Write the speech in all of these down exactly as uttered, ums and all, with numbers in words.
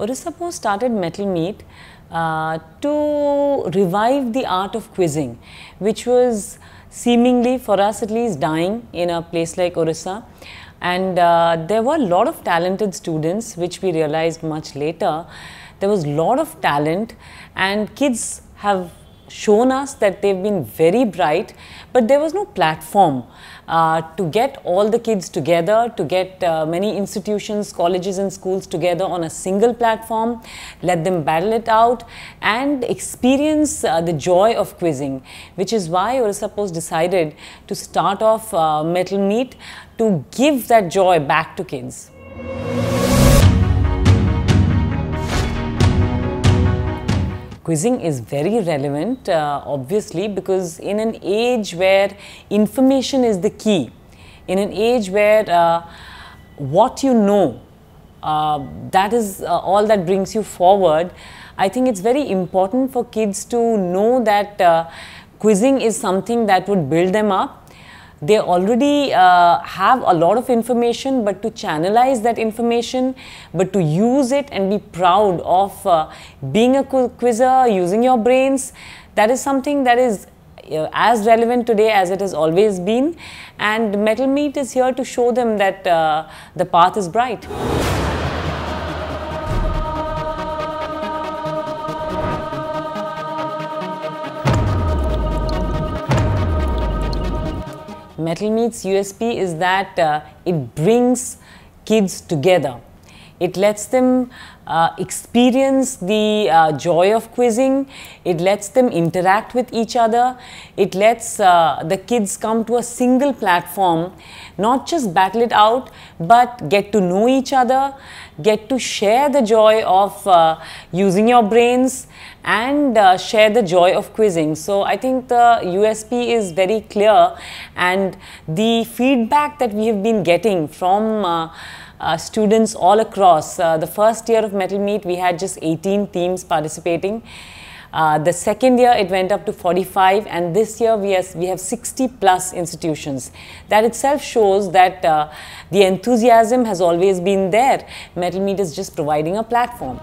OrissaPOST started Mettle Meet uh, to revive the art of quizzing, which was seemingly, for us at least, dying in a place like Orissa. And uh, there were a lot of talented students, which we realized much later. There was a lot of talent, and kids have shown us that they've been very bright, but there was no platform uh, to get all the kids together, to get uh, many institutions, colleges and schools together on a single platform, let them battle it out and experience uh, the joy of quizzing, which is why OrissaPOST decided to start off uh, Mettle Meet to give that joy back to kids. Quizzing is very relevant, uh, obviously, because in an age where information is the key, in an age where uh, what you know, uh, that is uh, all that brings you forward, I think it's very important for kids to know that uh, quizzing is something that would build them up. They already uh, have a lot of information, but to channelize that information, but to use it and be proud of uh, being a quizzer, using your brains, that is something that is uh, as relevant today as it has always been. And Mettle Meet is here to show them that uh, the path is bright. Mettle Meet's U S P is that uh, it brings kids together. It lets them uh, experience the uh, joy of quizzing. It lets them interact with each other. It lets uh, the kids come to a single platform, not just battle it out, but get to know each other, get to share the joy of uh, using your brains, and uh, share the joy of quizzing. So I think the U S P is very clear, and the feedback that we have been getting from uh, Uh, students all across. Uh, the first year of Mettle Meet, we had just eighteen teams participating. Uh, the second year, it went up to forty-five, and this year we, has, we have sixty plus institutions. That itself shows that uh, the enthusiasm has always been there. Mettle Meet is just providing a platform.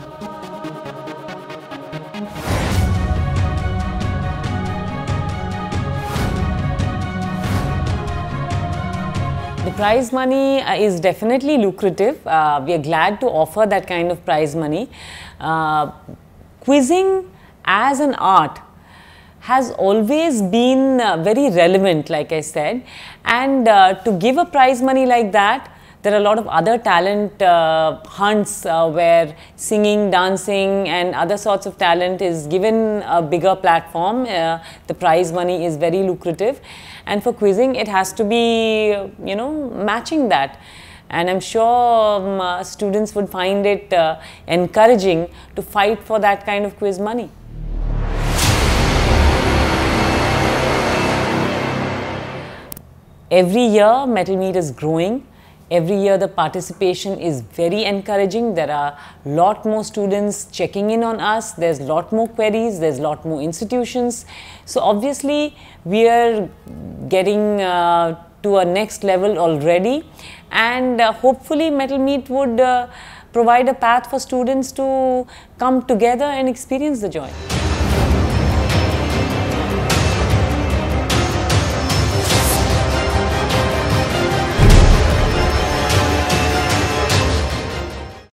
The prize money uh, is definitely lucrative. Uh, we are glad to offer that kind of prize money. Uh, quizzing as an art has always been uh, very relevant, like I said, and uh, to give a prize money like that, there are a lot of other talent uh, hunts uh, where singing, dancing and other sorts of talent is given a bigger platform. Uh, the prize money is very lucrative, and for quizzing it has to be, you know, matching that. And I'm sure um, uh, students would find it uh, encouraging to fight for that kind of quiz money. Every year Mettle Meet is growing. Every year the participation is very encouraging. There are a lot more students checking in on us. There's a lot more queries. There's a lot more institutions. So obviously we are getting uh, to a next level already, and uh, hopefully Mettle Meet would uh, provide a path for students to come together and experience the joy.